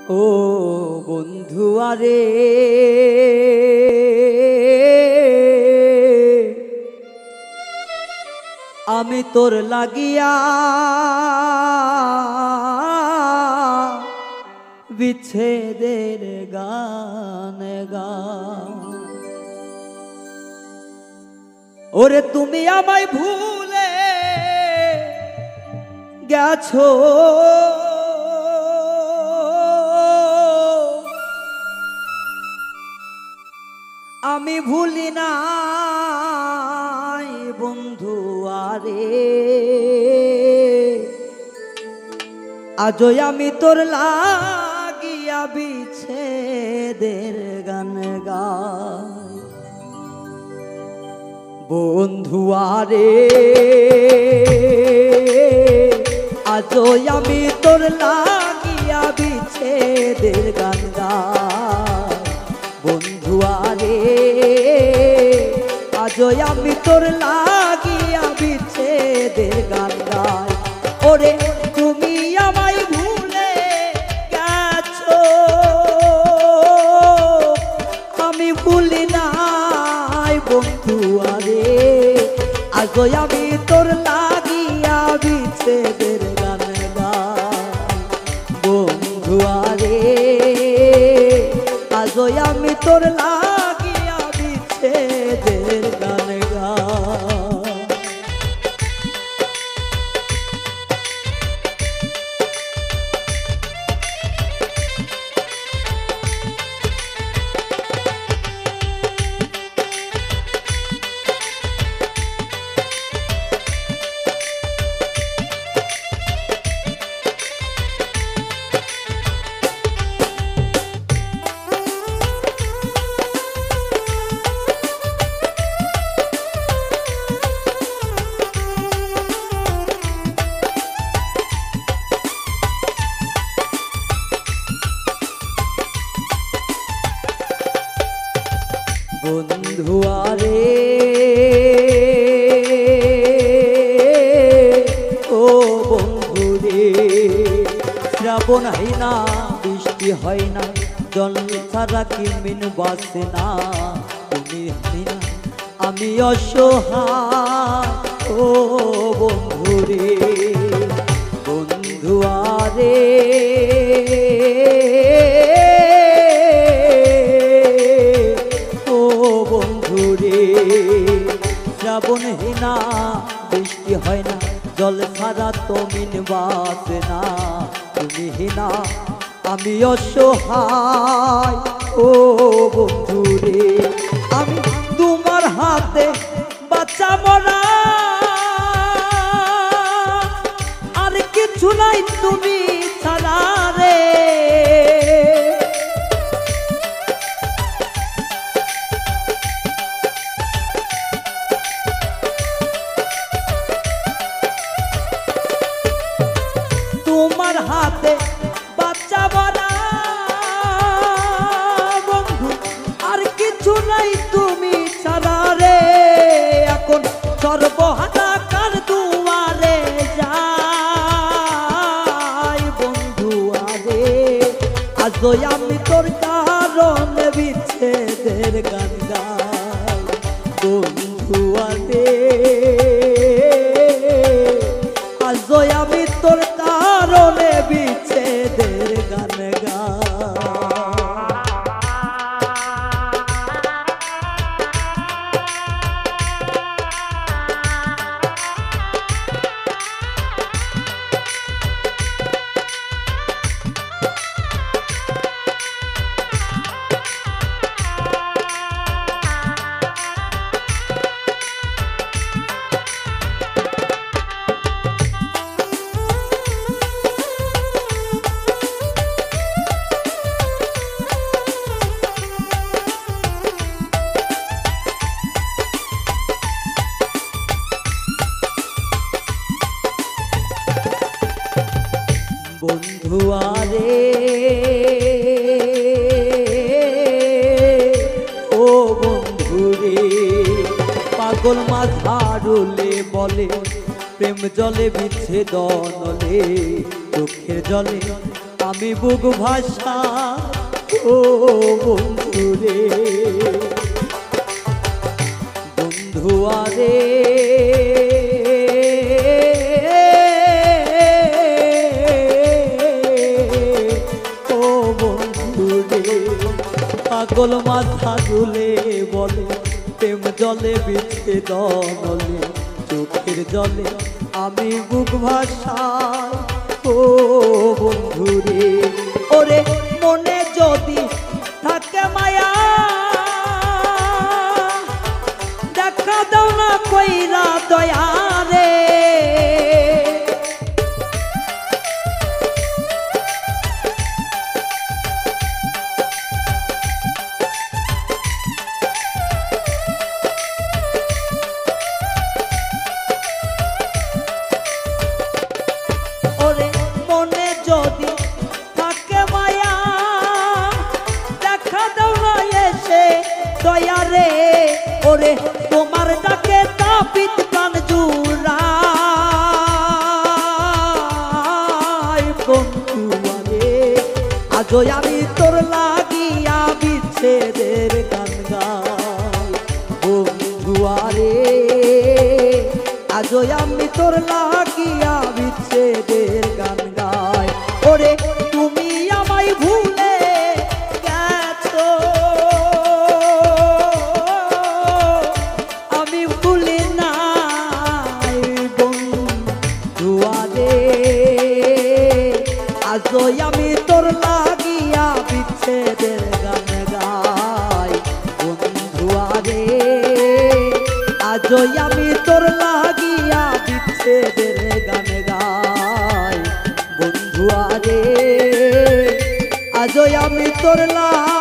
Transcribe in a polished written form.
ও বন্ধু আরে আমি তোর লাগিয়া বিচ্ছেদের গান গান। ওরে তুমি আমায় ভুলে গেছো, আমি ভুলি নাই বন্ধু আরে। আজও আমি তোর লাগিয়া বিচ্ছেদের গান গাই বন্ধু আরে। আজও আমি তোর লাগিয়া বিচ্ছেদের গান গাই বন্ধু আরে। আজও আমি তোর লাগিয়া বিচ্ছেদের গান গাই। ওরে তুমি আমায় ভুলে গেছো, আমি ভুলি নাই বন্ধু আরে। আজও আমি তোর লাগিয়া বিচ্ছেদের গান গাই বন্ধু আরে। আজও আমি তোর লাগিয়া বিচ্ছেদের গান গাই। বন্ধু আরে ও বন্ধু রে, শ্রাবণ হয় না বৃষ্টি হয় না, জল ছাড়া কি মিন বাসে না। তুমি হয় না আমি অসহায় ও বন্ধু রে। বন্ধু আরে শ্রাবণ হয় না বৃষ্টি হয় না, জল ছাড়া তো মিন বাসে না। তুমি হিনা আমি অসহায় ও বন্ধু রে। আমি তোমার হাতে বাচ্চা মরা, আর কিছু নাই তুমি ছাড়া রে। তোমার হাতে বাচ্চা বলা বন্ধু, আর কিছু নাই তুমি ছাড়া রে। এখন সর্বহারা কার দুয়ারে যাই বন্ধু আরে। আজও আমি তোর কারণে বিচ্ছেদের গান গাই বন্ধু আরে। আজও আমি তোর কারণে বিচ্ছেদের গান গাই। বন্ধু আরে ও বন্ধু রে, পাগল মাঝারুলে বলে প্রেম জলে বিচ্ছেদনলে, চোখের জলে আমি বুক ভাষা ও বন্ধু রে বন্ধু আরে ও বন্ধু রে পাগল মাথা দুলে বলে প্রেম জলে বিচ্ছেদনলে চোখের জলে আমি বুক ভাষায় ও বন্ধু রে ওরে মনে যদি থাকে মায়া দেখা দাও না কইরা দয়া রে যদি থাকে মায়া দেখা দাও না এসে দয়া রে ওরে তোমার ডাকে তাপিত প্রাণ জুড়াই বন্ধু রে আজও আমি তোর লাগিয়া বিচ্ছেদের গান গাই বন্ধু রে আজও আমি তোর লাগিয়া বিচ্ছেদের গান গাই ওরে তুমি আমায় ভুলে গেছো আমি ভুলি নাই বন্ধু রে আজও আমি তোর লাগিয়া বিচ্ছেদের গান গাই বন্ধু রে আজও আমি তোর লাগিয়া বিচ্ছেদের গান গাই বন্ধু রে আজও আমি তোর